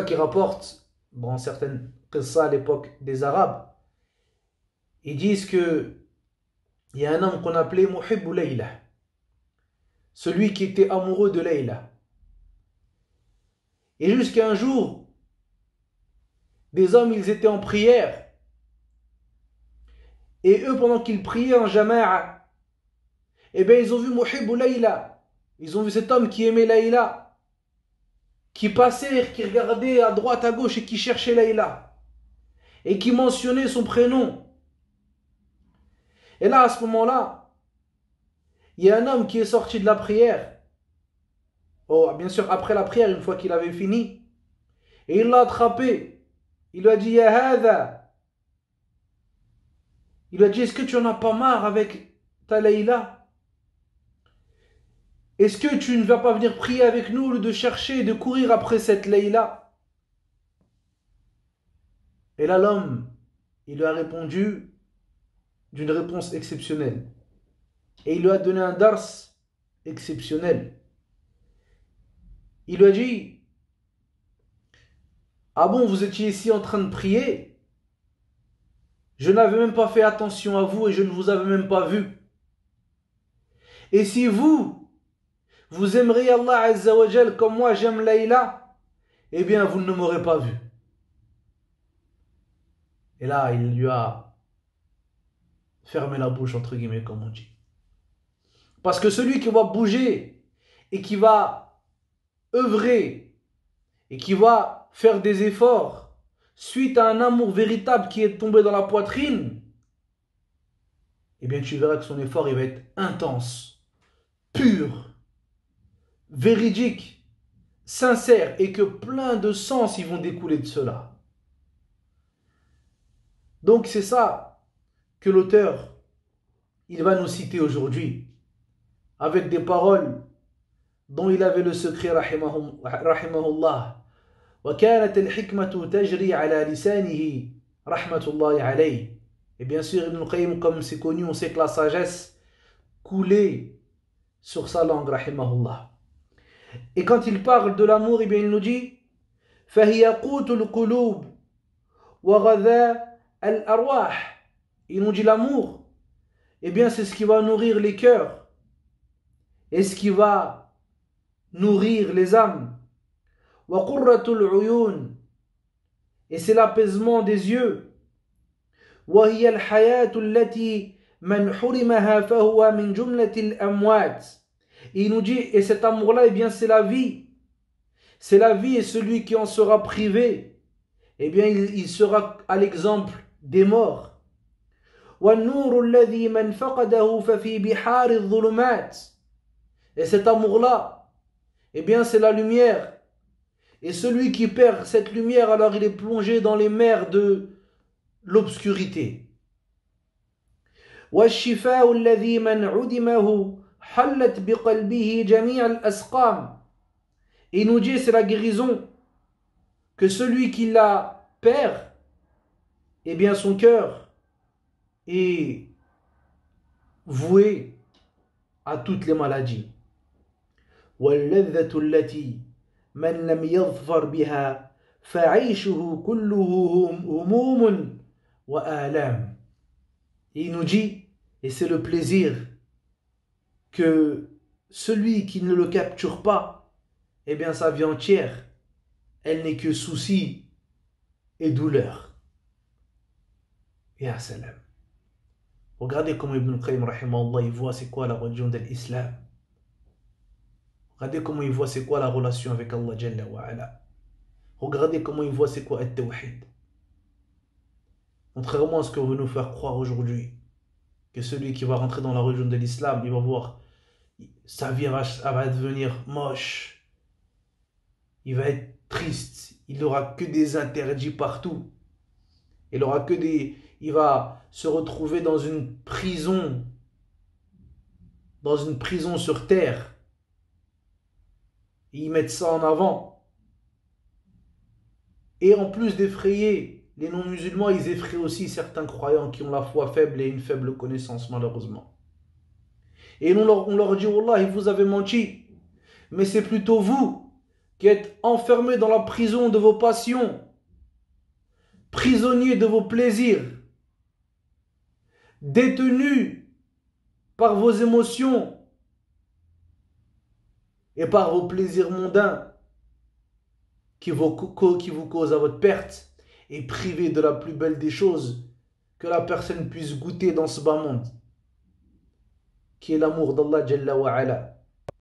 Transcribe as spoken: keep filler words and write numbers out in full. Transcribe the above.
qui rapportent, dans certaines qissa à l'époque des Arabes, ils disent que il y a un homme qu'on appelait Muhibbu Layla, celui qui était amoureux de Layla. Et jusqu'à un jour, des hommes, ils étaient en prière. Et eux, pendant qu'ils priaient en jama'a, eh bien, ils ont vu Muhibbu Layla. Ils ont vu cet homme qui aimait Layla, qui passait, qui regardait à droite, à gauche et qui cherchait Layla. Et qui mentionnait son prénom. Et là, à ce moment-là, il y a un homme qui est sorti de la prière. Oh, bien sûr, après la prière, une fois qu'il avait fini. Et il l'a attrapé. Il lui a dit, Ya hadha. Il lui a dit, est-ce que tu en as pas marre avec ta Layla? Est-ce que tu ne vas pas venir prier avec nous au lieu de chercher et de courir après cette Layla? Et là, l'homme, il lui a répondu d'une réponse exceptionnelle. Et il lui a donné un dars exceptionnel. Il lui a dit, ah bon, vous étiez ici en train de prier? Je n'avais même pas fait attention à vous et je ne vous avais même pas vu. Et si vous, vous aimeriez Allah Azza wa Jal comme moi j'aime Layla, eh bien vous ne m'aurez pas vu. Et là, il lui a fermé la bouche, entre guillemets, comme on dit. Parce que celui qui va bouger et qui va œuvrer et qui va faire des efforts suite à un amour véritable qui est tombé dans la poitrine, eh bien tu verras que son effort il va être intense, pur, véridique, sincère et que plein de sens ils vont découler de cela. Donc c'est ça que l'auteur il va nous citer aujourd'hui avec des paroles dont il avait le secret rahimahullah. وكانت الحكمة تجري على لسانه رحمة الله عليه. Et bien sûr, Ibn al-Qayyim, comme c'est connu, on sait que la sagesse coulait sur sa langue, rahimahullah. Et quand il parle de l'amour, eh bien il nous dit فهي قوت القلوب وغذاء الأرواح. Il nous dit l'amour, eh bien c'est ce qui va nourrir les cœurs et ce qui va nourrir les âmes. وقرة العيون, et c'est l'apaisement des yeux. وهي الحياة التي من حرمها فهو من جملة الأموات. Et il nous dit, et cet amour-là, eh bien c'est la vie. C'est la vie, et celui qui en sera privé, eh bien il, il sera à l'exemple des morts. والنور الذي من فقده ففي بحار الظلمات. Et cet amour-là, eh bien c'est la lumière. Et celui qui perd cette lumière, alors il est plongé dans les mers de l'obscurité. والشفاء الذي من عدمه حلت بقلبه جميع الأسقام. Et il nous dit, c'est la guérison, que celui qui la perd, eh bien son cœur est voué à toutes les maladies. واللذة التي من لم يظفر بها فعيشه كله هموم وآلام. Et il nous dit, et c'est le plaisir, que celui qui ne le capture pas, eh bien sa vie entière, elle n'est que souci et douleur. Ya salam. Regardez comment Ibn al-Qayyim rahimahullah, il voit c'est quoi la religion de l'islam. Regardez comment il voit c'est quoi la relation avec Allah Jalla wa Ala. Regardez comment il voit c'est quoi at-tawhid. Contrairement à ce qu'on veut nous faire croire aujourd'hui, que celui qui va rentrer dans la religion de l'islam, il va voir sa vie va, va devenir moche, il va être triste, il n'aura que des interdits partout, il aura que des, il va se retrouver dans une prison, dans une prison sur terre. Et ils mettent ça en avant. Et en plus d'effrayer les non-musulmans, ils effraient aussi certains croyants qui ont la foi faible et une faible connaissance, malheureusement. Et on leur, on leur dit, Wallah, vous avez menti. Mais c'est plutôt vous qui êtes enfermé dans la prison de vos passions, prisonnier de vos plaisirs, détenu par vos émotions et par vos plaisirs mondains qui vous, qui vous causent à votre perte, et privé de la plus belle des choses que la personne puisse goûter dans ce bas monde, qui est l'amour d'Allah Jalla wa Ala.